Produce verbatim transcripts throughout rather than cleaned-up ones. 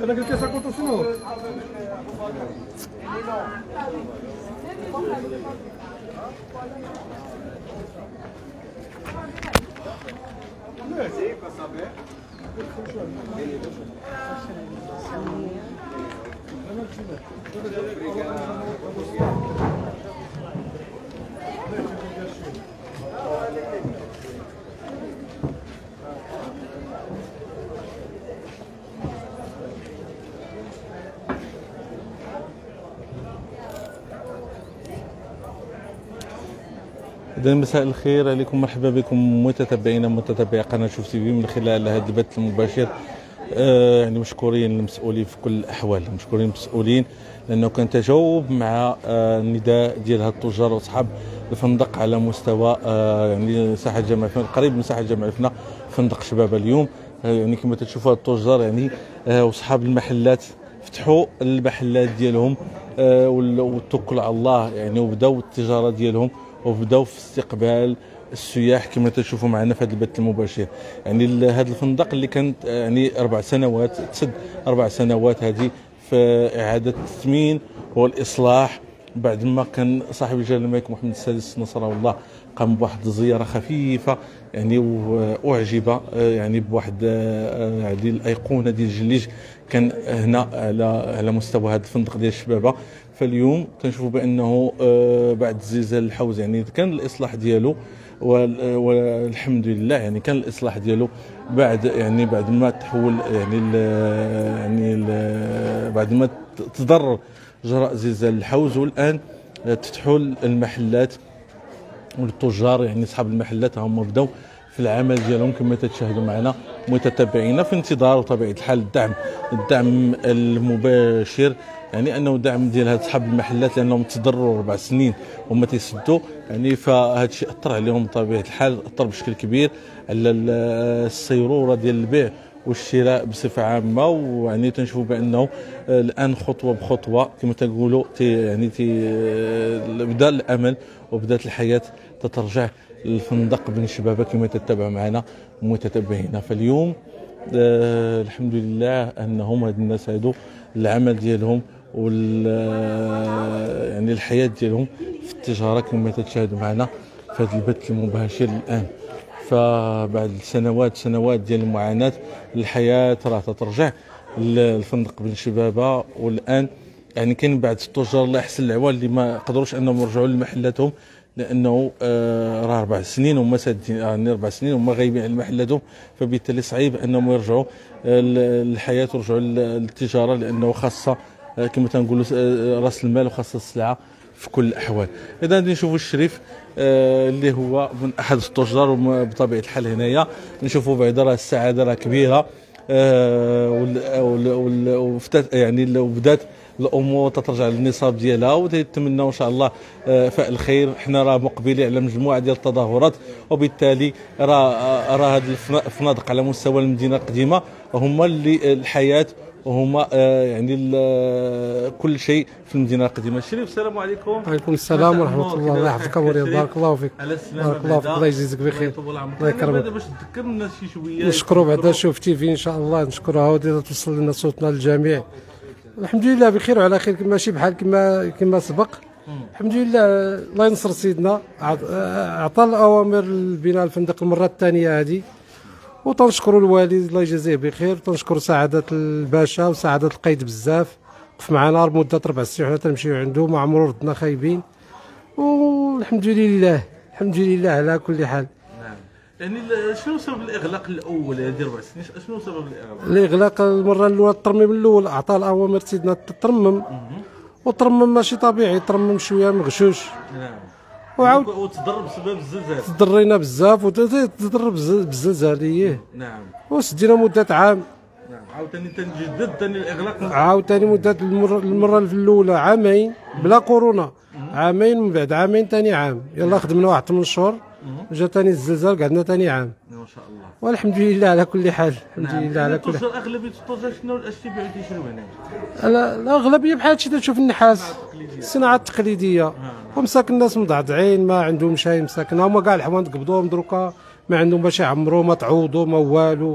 انا قلت لك كنت شنو إذا مساء الخير عليكم، مرحبا بكم متتبعينا متتبعي قناه شوف تي في من خلال هذا البث المباشر. آه يعني مشكورين المسؤولين في كل الاحوال، مشكورين المسؤولين لانه كان تجاوب مع آه النداء ديال هاد التجار واصحاب الفندق على مستوى آه يعني ساحه جامع الفنا، قريب من ساحه جامع الفنا، فندق شبابه اليوم. آه يعني كما تشوفوا هاد التجار يعني آه واصحاب المحلات فتحوا المحلات ديالهم آه وتوكلوا على الله يعني، وبداو التجاره ديالهم وبداو في استقبال السياح كما تشوفوا معنا في هذا البث المباشر. يعني هذا الفندق اللي كانت يعني اربع سنوات تسد اربع سنوات هذه في اعاده التثمين والاصلاح، بعد ما كان صاحب الجلاله الملك محمد السادس نصره الله قام بواحد الزياره خفيفه يعني، واعجب يعني بواحد هذه الايقونه ديال الجليج كان هنا على على مستوى هذا الفندق ديال الشبابه. فاليوم تنشوفوا بانه بعد زلزال الحوز يعني كان الاصلاح ديالو، والحمد لله يعني كان الاصلاح ديالو بعد يعني بعد ما تحول يعني يعني بعد ما تضرر جراء زلزال الحوز، والان تفتحوا المحلات والتجار يعني اصحاب المحلات هم بداو في العمل ديالهم كما تشاهدوا معنا متتبعين في انتظار طبيعه الحال الدعم الدعم المباشر، يعني انه دعم ديال هاد اصحاب المحلات لانهم تضرروا اربع سنين وما تيسدوا يعني، فهذا الشيء اثر عليهم بطبيعه الحال، اثر بشكل كبير على السيروره ديال البيع والشراء بصفه عامه. ويعني تنشوفوا بانه الان خطوه بخطوه كما تنقولوا يعني تي بدا الامل وبدات الحياه تترجع للفندق بن شبابه كما تتبع معنا متتبعينا. فاليوم آه الحمد لله انهم هاد الناس هادو العمل ديالهم وال يعني الحياه ديالهم في التجاره كما تشاهدوا معنا في هذا البث المباشر الان. فبعد سنوات سنوات ديال المعاناه الحياه راه تترجع للفندق بن شبابه، والان يعني كاين بعض التجار الله يحسن العوان اللي ما قدروش انهم يرجعوا لمحلاتهم لانه آه راه اربع سنين وما سادين، يعني اربع سنين وما غايبين على محلاتهم، فبالتالي صعيب انهم يرجعوا الحياه ويرجعوا للتجاره لانه خاصه آه كما تنقولوا آه راس المال وخاصه السلعه في كل الاحوال. اذا غادي نشوفوا الشريف آه اللي هو من احد التجار بطبيعه الحال هنايا، نشوفوا بعدا راه السعاده راه كبيره آه يعني وبدات الامور تترجع للنصاب ديالها، وتتمنى ان شاء الله فاء الخير. حنا راه مقبلين على مجموعه ديال التظاهرات، وبالتالي راه راه هاد الفنادق على مستوى المدينه القديمه هما اللي الحياه وهما يعني كل شيء في المدينه القديمه. الشريف السلام عليكم. وعليكم السلام ورحمه الله، الله يحفظك ورياض، بارك الله فيك. بارك الله فيك، الله يجزيك بخير، الله يكرمك. باش تذكر الناس شي شويه نشكروا بعدا شوف تي في ان شاء الله، نشكروها ودير توصل لنا صوتنا للجميع. الحمد لله بخير وعلى خير، ماشي بحال كما كما سبق. الحمد لله، الله ينصر سيدنا، اعطى الاوامر لبناء الفندق المره الثانيه هذه، وتنشكروا الوالد الله يجازيه بخير، وتنشكر سعاده الباشا وسعاده القيد بزاف، وقف معنا لمده اربع سنين وحنا تنمشيو عنده، ما عمرو ردنا خايبين، والحمد لله الحمد لله على كل حال. يعني شنو سبب الاغلاق الاول هذه اربع سنين؟ شنو سبب الاغلاق؟ الاغلاق المره الاولى الترميم الاول اعطى الاوامر سيدنا تترمم، وترمم ماشي طبيعي، ترمم شويه مغشوش. نعم. وعاود وتضرر بسبب الزلزال. تضرينا بزاف وتضرر بالزلزال اييه. نعم. وسدينا مده عام. نعم. عاوتاني تنجدد ثاني الاغلاق. عاوتاني مده المره المره الاولى عامين بلا كورونا، عامين من بعد عامين ثاني عام، يلا خدمنا واحد ثمان شهور، جا ثاني الزلزال قعدنا ثاني عام. ما شاء الله. والحمد لله على كل حال، الحمد نعم. لله على كل حال. التجار اغلبيه التجار شنو اش تيبيعوا تيشريو هنا؟ الاغلبيه بحال هادشي تشوف النحاس، الصناعه التقليديه، ومساكن الناس مضعضعين ما عندهم شاي مساكن، هما كاع الحوانت قبضوهم دروكا ما عندهم باش يعمروا، ما تعوضوا ما والو،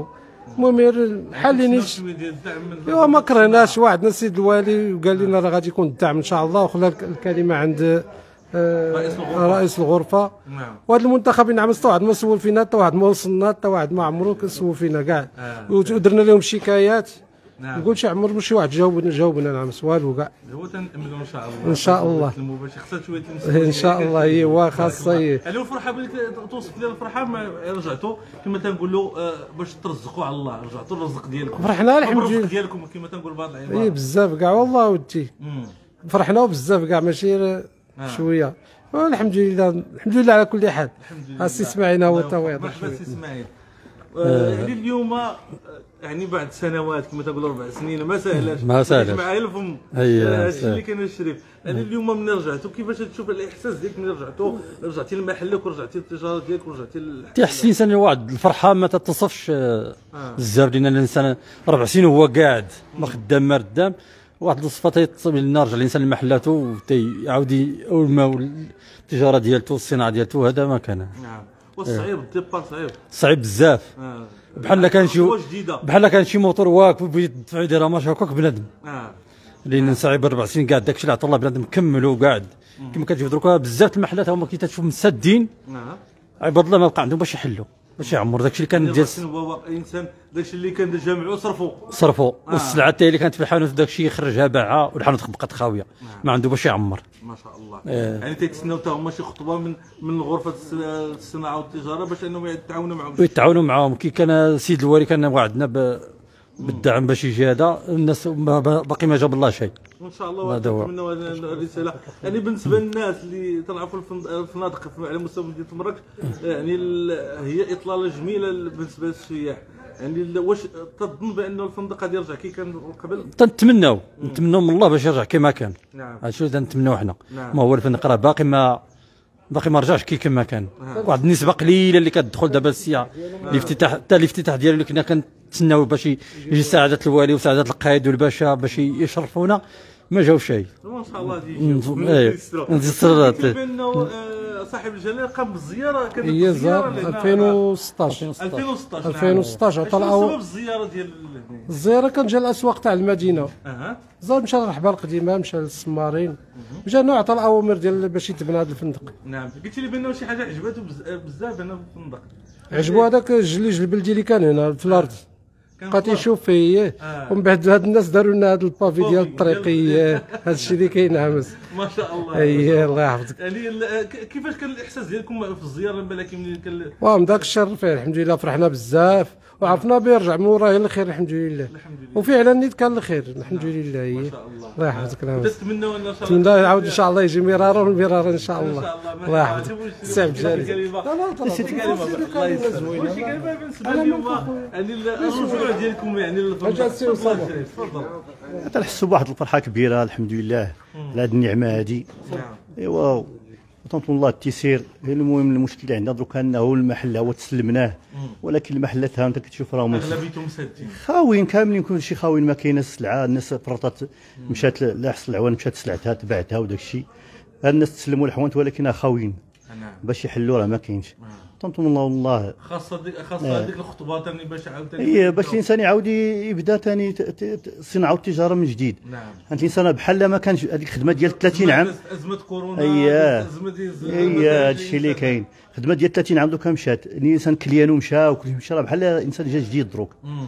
المهم غير حالينيش. ايوا ما كرهناش، وعدنا السيد الوالي وقال لنا راه غادي يكون الدعم ان شاء الله، وخلى الكلمه عند آه رئيس الغرفه, رئيس الغرفة. نعم. وهذا المنتخبين عام حتى واحد ما سول فينا، حتى واحد ما وصلنا، حتى واحد ما عمرو كسول فينا كاع. آه. ودرنا لهم شكايات. نعم. نقول شي عمر شي واحد جاوبنا جاوبنا نعم والو كاع. هو تنأملوا ان شاء الله. ان شاء الله. المباشر خصها شويه ان شاء الله. ايوا خاصه هي. يعني الفرحه بالك توصف لي الفرحه ما رجعتوا كما تنقولوا باش ترزقوا على الله، رجعتوا الرزق ديالكم. فرحنا الحمد لله. الرزق ديالكم كما تنقول بعض العباد. اي بزاف كاع والله ودي. فرحنا بزاف كاع ماشي شويه. الحمد لله الحمد لله على كل حال. السي اسماعيل هو التواضع. مرحبا السي اسماعيل. يعني اليوم يعني بعد سنوات كما تقول اربع سنين ما سهلاش ما سهلاش معايا الفم هادشي اللي كان الشريف. يعني اليوم من رجعتوا كيفاش تشوف الاحساس ديالك من رجعتوا رجعتي لمحلك ورجعتي للتجاره ديالك ورجعتي تيحس الانسان واحد الفرحه ما تتصفش بزاف، لان الانسان اربع سنين وهو قاعد ما خدام ما ردام، واحد الصفه تيتصب لنا رجع الانسان لمحلاته وتيعاود اولما التجاره ديالته والصناعه ديالته، هذا ما كان. نعم. والصعيب الديبار صعيب صعيب بزاف. آه. بحال كان شي بحال كان شي موتور واقف بيدفع يديرها ماشي هكاك بنادم. اه لان صعيب اربع سنين قاعد داكشي اللي عطى الله بنادم كمل وقاعد. كما كتشوف دروكا بزاف المحلات هما كي تشوف مسادين. اه عباد الله ما بقى عندهم باش يحلوا باش يعمر داكشي اللي كان ديال الانسان داكشي اللي كان جامعوا صرفوا صرفوا آه. والسلعه حتى اللي كانت في الحانوت داكشي يخرجها باعها والحانوت بقات خاويه. آه. ما عنده باش يعمر. ما شاء الله. آه. يعني تيتسناو حتى هما شي خطبه من من غرفه الصناعه والتجاره باش انهم يتعاونوا معهم يتعاونوا معاهم. كي كان السيد الوالي كان وعدنا ب... بالدعم باش يجي هذا، الناس باقي ما جاب الله شيء. وان شاء الله نتمنوا هذه الرساله. يعني بالنسبه للناس اللي طلعوا في الفنادق على مستوى مدينه المراكش، يعني هي اطلاله جميله بالنسبه للسياح. يعني واش تظن بانه الفندق غادي يرجع كي كان قبل؟ تنتمناو نتمناو من الله باش يرجع كما كان. نعم. هادشي اللي تنتمناو حنا. نعم. ما هو الفندق راه باقي ما باقي ما رجعش كي كما كان. نعم. واحد النسبه قليله اللي كتدخل دابا السياحه. نعم. الافتتاح حتى الافتتاح ديالو اللي كنا كنتسناو باش يجي سعاده الوالي وسعاده القائد والباشا باش يشرفونا، ما جاو شيء. ما شاء الله يجيو. نزيد بانه صاحب الجلاله قام بالزياره، كانت هي زار ألفين وستطاش ألفين وستطاش ألفين وستطاش عطى الاول. سبب الزياره ديال الزياره كان جا الاسواق تاع المدينه. اها زار مشى للرحبه القديمه، مشى للسمارين، مشى نوع عطى الاوامر ديال باش يتبنى هذا الفندق. نعم. قلت لي بانه شي حاجه عجبته بزاف هنا في الفندق. عجبو هذاك الجليج البلدي اللي كان هنا في الارض، بقى تيشوف فيه. آه. ومن بعد هاد الناس داروا لنا هاد البافي ديال الطريقيه، هذا الشيء اللي كاين عامس. ما شاء الله. اي الله يحفظك. يعني كيفاش كان الاحساس ديالكم في الزياره بالك ملي كان؟ واه من داك الشهر فيه الحمد لله فرحنا بزاف وعرفنا به يرجع من وراه الخير الحمد لله. الحمد لله. وفعلا نيت كان الخير الحمد لله. ما شاء الله. الله يحفظك. نعم. نتمنوا ان شاء الله نتمنى يعاود ان شاء الله يجي مرارا ومرارا ان شاء الله. ان شاء الله. الله يحفظك. السي عبد الجليل. لا لا سيدي كلمه الله يسلمك. واش كلمه بالنسبه اليوم يعني الرجوع ديالكم يعني للفندق؟ تفضل. تنحسوا بواحد الفرحه كبيره الحمد لله على هذه النعمه هذه. ايوا وتنطلب الله التيسير. المهم المشكل اللي عندنا دروك انه المحل هو تسلمناه، ولكن المحلات ها انت كتشوف راهم اغلبيتهم مسادين خاويين كاملين، كلشي خاويين، ما كاينه السلعه. الناس فرطات مشات لاحسن العوان، مشات سلعتها تبعتها وداك الشيء. الناس تسلموا الحوانت ولكن خاويين. نعم. باش يحلوا راه ما كاينش. تنطلب الله والله خاصه ديك خاصه هذيك الخطبه ثاني باش عاوتاني اي باش الانسان يعاود يبدا ثاني الصناعه والتجاره من جديد. نعم. انت الانسان بحال ما كانش هذيك الخدمه ديال ثلاثين عام، ازمه كورونا، اييه ازمه ديال اييه هذا الشيء اللي كاين. الخدمه ديال ثلاثين عام دوكا مشات، الانسان كليانو مشى وكل مشى، راه بحال الانسان جا جديد دروك.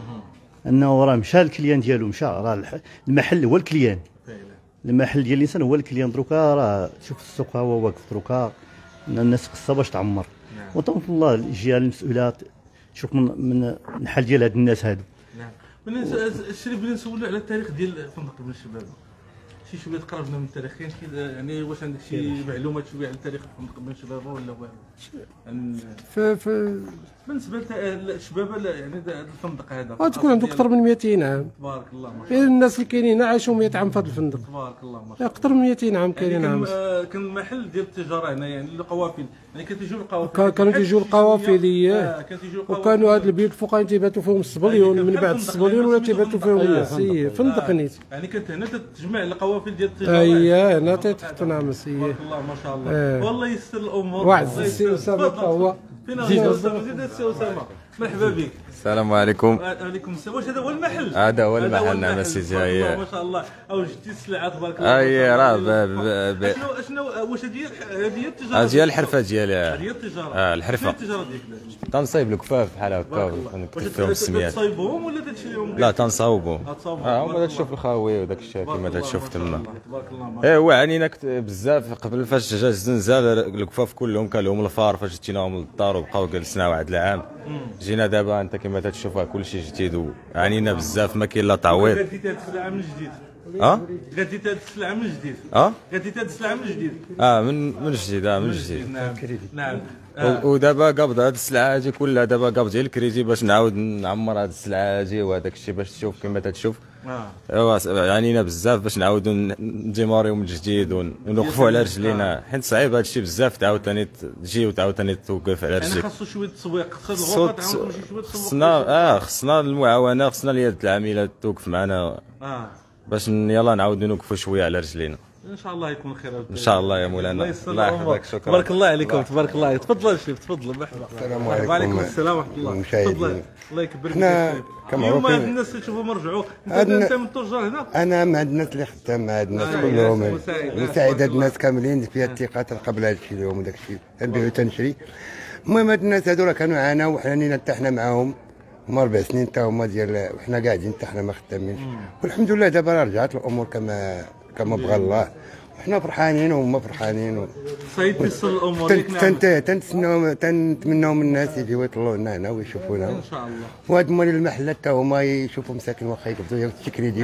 انه راه مشى الكليان ديالو مشى، راه المحل هو الكليان. المحل ديال الانسان هو الكليان دروكا. راه شوف السوق هو واقف دروكا، الناس خصها باش تعمر. نعم. وطنط الله الجهه المسؤولات شوف من من الحال ديال هاد الناس هادو. نعم. الشريف بغينا نسولو على التاريخ ديال فندق ابن الشبابه. شي شويه تقربنا من التاريخ، كاين شي يعني واش عندك شي معلومات شويه على تاريخ فندق ابن الشبابه ولا والو؟ يعني في في بالنسبه للشبابه يعني هذا الفندق هذا غتكون عنده اكثر من مئتين عام. تبارك الله ما شاء الله. الناس اللي كاينين هنا عايشوا مئة عام في هذا الفندق. تبارك الله ما شاء الله. اكثر من مئتين عام كاينين. يعني كان كان المحل ديال التجاره هنا يعني القوافل، يعني كتجيو القوافل كانوا تيجيو القوافليه. وكانوا هاد البيوت الفوقانيين تيباتوا فيهم الصبليون، من بعد الصبليون ولا تيباتوا فيهم الناس. فندق نيت. يعني كانت هنا تتجمع القوافل ديال التجاره. اييه هنا تيتحطوا نعم سي. تبارك الله ما شاء الله. والله يسر الامور. واحد السي اسامه هو فين زيد السي اسامه. مرحبا بك. السلام عليكم. وعليكم السلام. واش هذا هو المحل؟ هذا هو المحل نعم سيدي. هي ما شاء الله اوجدتي السلعه تبارك الله. اي راه شنو شنو واش هذه هذه التجاره؟ هذه هي الحرفه ديالي. هذه التجاره. اه الحرفه. التجاره ديالك تنصايب الكفاف بحال هكا ونكتفيهم بالسميات. تصايبهم ولا تشريهم؟ لا تنصاوبهم. اه هما تشوف الخاوي وداك الشيء كما تشوف تما. ايوا عنينا بزاف قبل فاش جا الزنزال الكفاف كلهم كان لهم الفار فاش جيناهم للدار وبقاو جلسنا واحد العام. جينا دابا انت كما تشوف كلشي جديد وعنينا بزاف ما كاين لا تعويض. غادي تهز السلعه من جديد. اه غادي تهز السلعه من جديد. اه غادي تهز السلعه من جديد. اه من من جديد اه من جديد. نعم نعم. ودابا قبض هاد السلعه هادي كلها دابا قبض ديال الكريدي باش نعاود نعمر هاد السلعه هادي وهداك الشيء باش تشوف كما تشوف. اه ايوا عنينا بزاف باش نعاودوا نديماريو من جديد ونوقفوا على رجلينا حيت صعيب هذا الشيء بزاف تعاود ثاني تجي وتعاود ثاني توقف على رجليك. يعني خاصو شويه تسويق. خاص الغرفه تعاود تمشي شويه تسويق. خصنا اه خصنا المعاونه خصنا اليد العامله توقف معنا اه باش يلا نعاودوا نوقفوا شويه على رجلينا. ان شاء الله يكون خير. ان شاء الله يا مولانا. الله يحفظك. شكرا. تبارك الله عليكم. تبارك الله. تفضل الشيف تفضل. مرحبا. السلام عليكم. وعليكم السلام ورحمه الله. تفضل. الله يكبر فيك. حنا اليوم هاد الناس تشوفهم رجعوا. انت من التجار هنا؟ انا مع الناس اللي خدام مع الناس كلهم مساعد هاد الناس كاملين فيها الثقه تنقبل هذا الشيء اليوم وداك الشيء تنبيعو تنشري. المهم هاد الناس هادو راه كانوا عاناو وحنا حتى حنا معاهم هما ربع سنين حتى هما ديال وحنا قاعدين حتى حنا ما خدامينش والحمد لله دابا راه رجعت الامور كما كما بغى الله وحنا فرحانين وهما فرحانين و... صعيب تيسر الامور. تنتسناو تنتمناو من الناس يجيو يطلعوا لنا هنا ويشوفونا ان شاء الله. وهاد مال المحلات حتى هما يشوفوا مساكن واخا يقبضوا ياخذوا التكريدي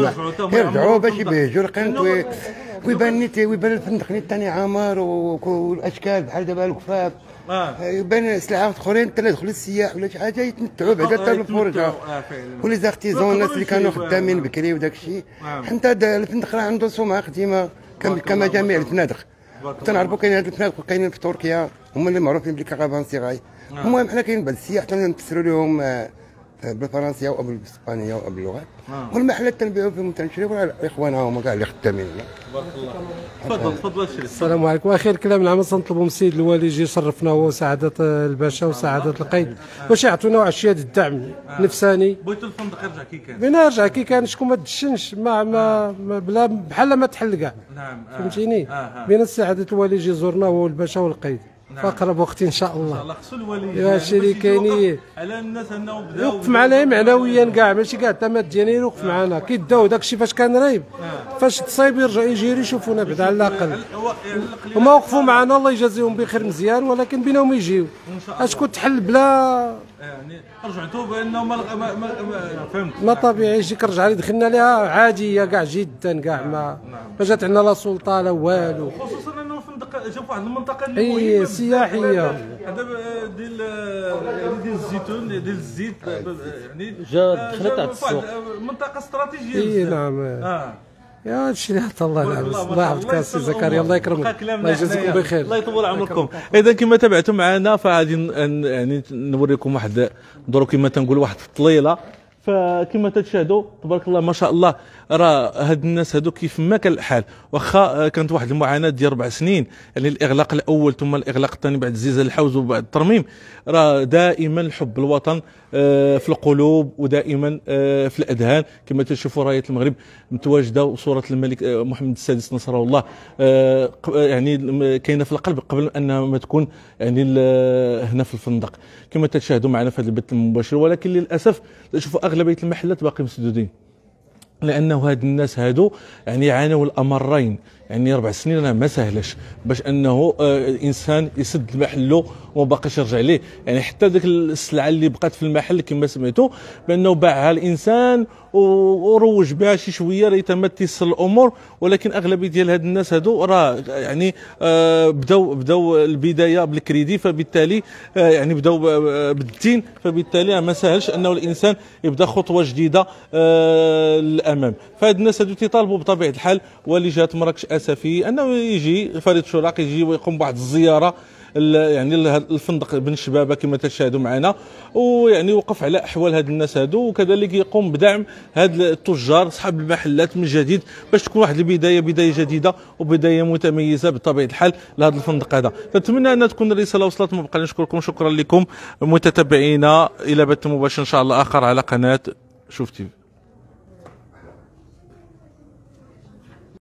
يرجعوا باش يبهجوا القنت ويبان ويبان الفندق ثاني عامر والاشكال بحال دابا الكفاف. اه يبان سلعات اخرين حتى يدخلوا السياح ولا شي حاجه يتمتعوا بعدا حتى الفرجه ولي زارتيزون الناس اللي كانوا خدامين بكري وداك الشيء. حتى الفندق راه عنده سمعه قديمه كما جميع الفنادق. تنعرفوا كاين هاد الفنادق كاينين في تركيا هما اللي معروفين بالكرفان صغاي. المهم حنا كاين بعض السياح تنفسروا لهم بالفرنسيه او بالاسبانيه او باللغات والمحلات تنبيعوا فيهم تنشريو على اخواننا هما كاع اللي خدامين. تبارك الله. تفضل تفضل الشريف. السلام عليكم. اخر كلام العام تنطلبوا من السيد الوالي يجي يشرفنا هو سعاده الباشا وسعاده القيد باش يعطونا واحد شويه الدعم نفساني. بغيتوا الفندق يرجع كي كان. بغينا يرجع كي كان شكون ما تدشنش ما ما بلا بحال ما تحل كاع. نعم فهمتيني. بغينا سعاده الوالي يجي يزورنا هو والباشا والقيد. نعم. فاقرب وقت ان شاء الله. ان شاء الله خصو الوالي يا شري كاينين على الناس انهم بداو يوقف معنا معنويا كاع ماشي كاع حتى ماديا يوقف معنا كي داو داك الشيء فاش كان رايب فاش تصايب يرجع يجي يشوفونا بعد على الاقل. هما وقفوا معنا الله يجازيهم بخير مزيان ولكن بينهم يجيو اشكون تحل بلا يعني رجعتوا بانه ما فهمت ما طبيعي يجيك رجع يدخلنا لها عاديه كاع جدا كاع ما ما جات عندنا لا سلطه لا والو. خصوصا انه الفندق جا في واحد المنطقه اللي مهمه سياحيه هذا ديال ديال الزيتون ديال الزيت يعني جا دخلت على السوق منطقه استراتيجيه. اي نعم. اه يا هادشي اللي حط الله يلعب الله يحفظك السي زكريا الله يكرمك الله يجازيكم بخير الله يطول عمركم. اذا كما تابعتوا معنا فغادي يعني نوريكم واحد ندوروا كما تنقول واحد الطليله. فكما تشاهدوا تبارك الله ما شاء الله راه هاد الناس هادو كيف ما كان الحال واخا كانت واحد المعاناه ديال اربع سنين يعني الاغلاق الاول ثم الاغلاق الثاني بعد زلزال الحوز وبعد الترميم راه دائما حب الوطن في القلوب ودائما في الاذهان. كما تشوفوا رايه المغرب متواجده وصوره الملك محمد السادس نصره الله يعني كاينه في القلب قبل انها ما تكون يعني هنا في الفندق كما تشاهدوا معنا في هذا البث المباشر. ولكن للاسف تشوفوا اغلبيه المحلات باقي مسدودين لانه هاد الناس هادو يعني عانوا الامرين يعني اربع سنين راه ما سهلش باش انه الانسان يسد محله وما باقيش يرجع ليه. يعني حتى ديك السلعه اللي بقات في المحل كما سمعتوا بانه باعها الانسان وروج بها شي شويه ريتما تيسر الامور. ولكن اغلبيه ديال هاد الناس هادو راه يعني آه بداو بداو البدايه بالكريدي فبالتالي آه يعني بداو بالدين فبالتالي ما سهلش انه الانسان يبدا خطوه جديده آه للامام. فهاد الناس هادو تيطالبوا بطبيعه الحال ولي جهه مراكش اسفي انه يجي فريق شراق يجي ويقوم بواحد الزياره يعني الفندق بن شبابه كما تشاهدوا معنا، ويعني وقف على احوال هاد الناس هادو، وكذلك يقوم بدعم هاد التجار اصحاب المحلات من جديد باش تكون واحد البدايه بدايه جديده وبدايه متميزه بطبيعه الحال لهذا الفندق هذا. نتمنى ان تكون الرساله وصلت. ما بقى نشكركم، شكرا لكم متتبعينا، الى بث مباشر ان شاء الله اخر على قناه شوف تيفي.